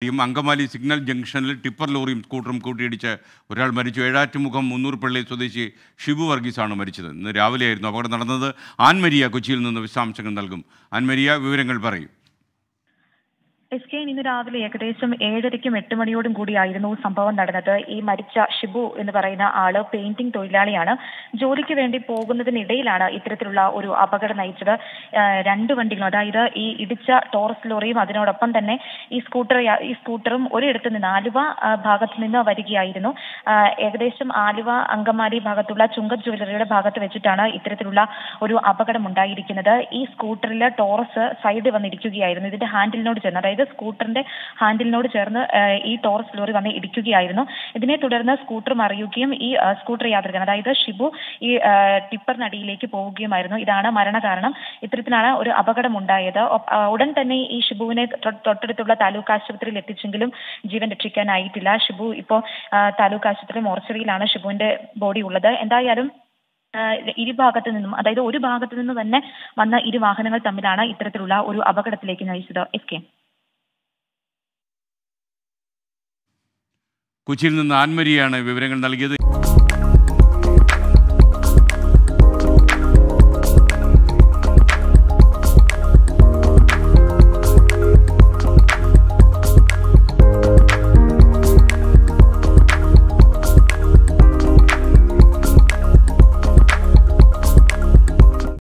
Angamaly signal ജംഗ്ഷനിൽ tipper ലോറിയും സ്കൂട്ടറും കൂട്ടിയിടിച്ച് ഒരാൾ മരിച്ചു. ഏഴാറ്റുമുഖം മുന്നൂർപ്പള്ളി സ്വദേശി ഷിബു വർഗീസാണ് മരിച്ചത്. ഇന്ന് രാവിലെയായിരുന്നു അപകടം നടന്നത്. ആൻമരിയ കൊച്ചിയിൽ നിന്ന് വിശദാംശങ്ങൾ നൽകും. ആൻമരിയ, വിവരങ്ങൾ പറയും. ഇന്ന് രാവിലെ ഏകദേശം 7:30ക്കും 8 മണിയോടും കൂടിയായിരുന്നു സംഭവം നടന്നത്. ഈ മരിച്ച ഷിബു എന്ന് പറയുന്ന ആള് പെയിന്റിംഗ് തൊഴിലാളിയാണ്. ജോലിക്ക് വേണ്ടി പോകുന്നതിനിടയിലാണ് ഇത്തരത്തിലുള്ള ഒരു അപകടം നയിച്ചത്. 2 വണ്ടികളും, അതായത് ഈ ഇടിച്ച ടോറസ് ലോറിയും അതിനോടൊപ്പം തന്നെ ഈ സ്കൂട്ടറും ഒരിടത്ത് നിന്ന് ആലുവ ഭാഗത്ത് നിന്ന് വരികയായിരുന്നു. ഏകദേശം ആലുവ അങ്കമാലി ഭാഗത്തുള്ള ചുങ്കത് ജ്വല്ലറിയുടെ ഭാഗത്ത് വെച്ചിട്ടാണ് ഇത്തരത്തിലുള്ള ഒരു അപകടം ഉണ്ടായിരിക്കുന്നത്. ഈ സ്കൂട്ടറിൽ ടോറസ് സൈഡ് വന്നിരിക്കുകയായിരുന്നു. ഇതിന്റെ ഹാൻഡിലിനോട് ചേർന്ന്, അതായത് സ്കൂട്ടറിന്റെ ഹാൻഡിലിനോട് ചേർന്ന് ഈ ടോറസ് ലോറി വന്ന് ഇടിക്കുകയായിരുന്നു. ഇതിനെ തുടർന്ന് സ്കൂട്ടർ മറിയുകയും ഈ സ്കൂട്ടർ യാത്രികൻ, അതായത് ഷിബു, ഈ ടിപ്പറിനടിയിലേക്ക് പോവുകയുമായിരുന്നു. ഇതാണ് മരണകാരണം. ഇത്തരത്തിലാണ് ഒരു അപകടം ഉണ്ടായത്. ഉടൻ തന്നെ ഈ ഷിബുവിനെ തൊട്ടടുത്തുള്ള താലൂക്ക് ആശുപത്രിയിൽ എത്തിച്ചെങ്കിലും ജീവൻ രക്ഷിക്കാനായിട്ടില്ല. ഷിബു ഇപ്പോൾ താലൂക്ക് ആശുപത്രി മോർച്ചറിയിലാണ് ഷിബുവിന്റെ ബോഡി ഉള്ളത്. എന്തായാലും ഇരുഭാഗത്തു നിന്നും, അതായത് ഒരു ഭാഗത്തു നിന്ന് തന്നെ വന്ന ഇരു വാഹനങ്ങൾ തമ്മിലാണ് ഇത്തരത്തിലുള്ള ഒരു അപകടത്തിലേക്ക് നയിച്ചത്. കൊച്ചിയിൽ നിന്ന് ആൻമരിയാണ് വിവരങ്ങൾ നൽകിയത്.